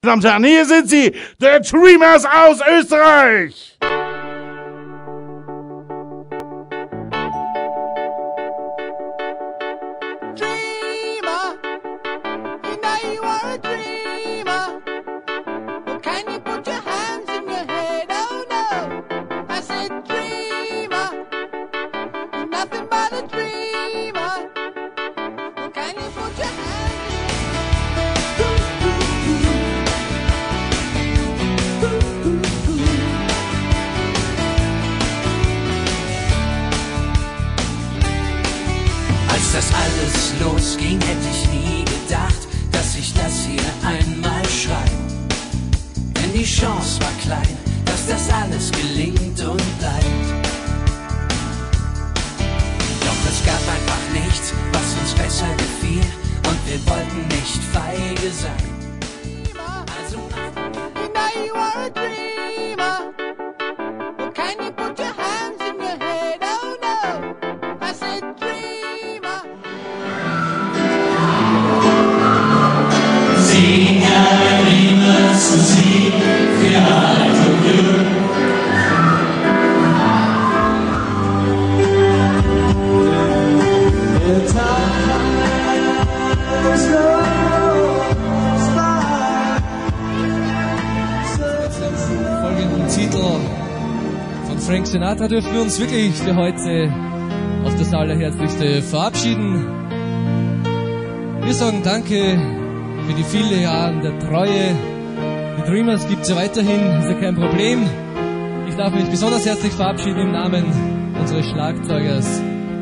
Damen und Herren, hier sind sie, The Dreamers aus Österreich! Als das alles losging, hätte ich nie gedacht, dass ich das hier einmal schreibe. Denn die Chance war klein, dass das alles gelingt und bleibt. Doch es gab einfach nichts, was uns besser gefiel, und wir wollten nicht feige sein. Also folgenden Titel von Frank Sinatra dürfen wir uns wirklich für heute auf das Allerherzlichste verabschieden. Wir sagen Danke für die vielen Jahre der Treue. Die Dreamers gibt es ja weiterhin, ist ja kein Problem. Ich darf mich besonders herzlich verabschieden im Namen unseres Schlagzeugers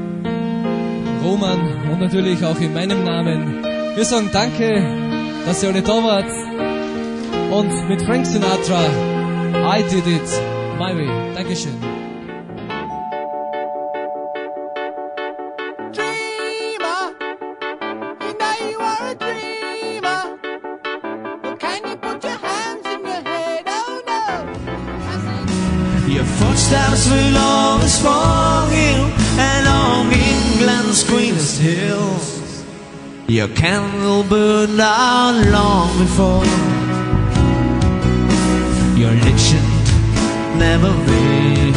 Roman und natürlich auch in meinem Namen. Wir sagen Danke, dass ihr alle da wart. Und mit Frank Sinatra, I Did It My Way. Dankeschön. Your footsteps will always follow along England's greenest hills. Your candle burned out long before your legend never will.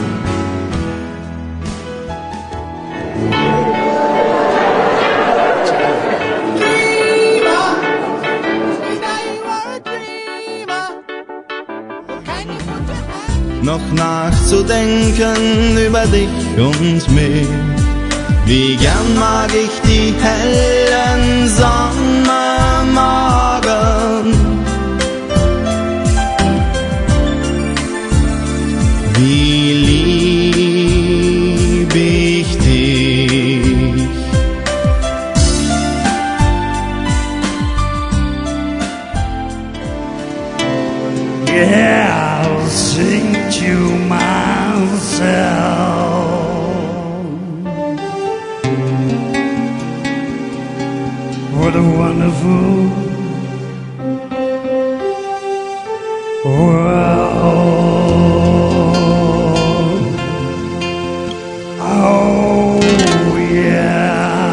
Noch nachzudenken über dich und mich. Wie gern mag ich die hellen Sommermorgen. Wie lieb ich dich. Yeah, I'll sing to myself. What a wonderful world. Oh, yeah.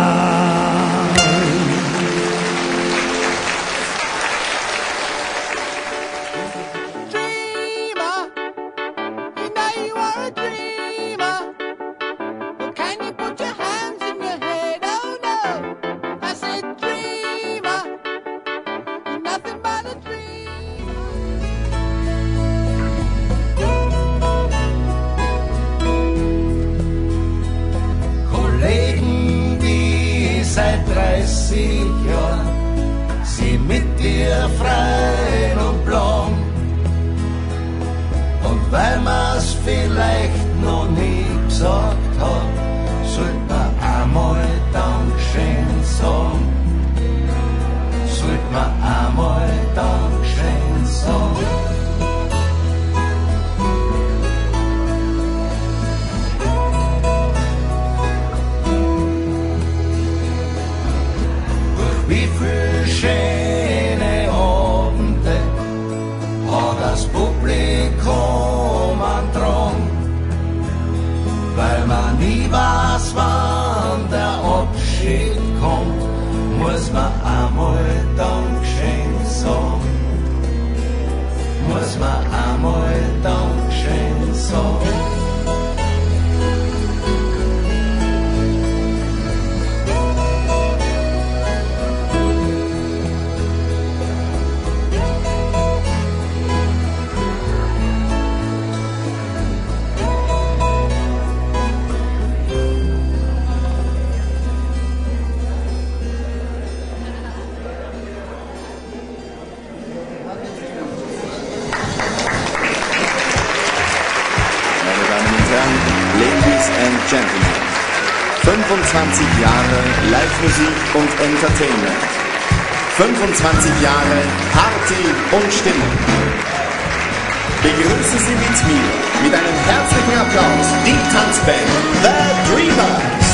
Kollegen, die seit 30 Jahren sie mit dir freien und blank. Und weil man's vielleicht noch nie gesagt hat, sollt man einmal Dankeschön sagen. Sollt man einmal Dankeschön sagen. Wie viel schöne Abende hat das Publikum angetragen, weil man Ladies and Gentlemen, 25 Jahre Live-Musik und Entertainment, 25 Jahre Party und Stimmung. Begrüßen Sie mit mir, mit einem herzlichen Applaus, die Tanzband The Dreamers.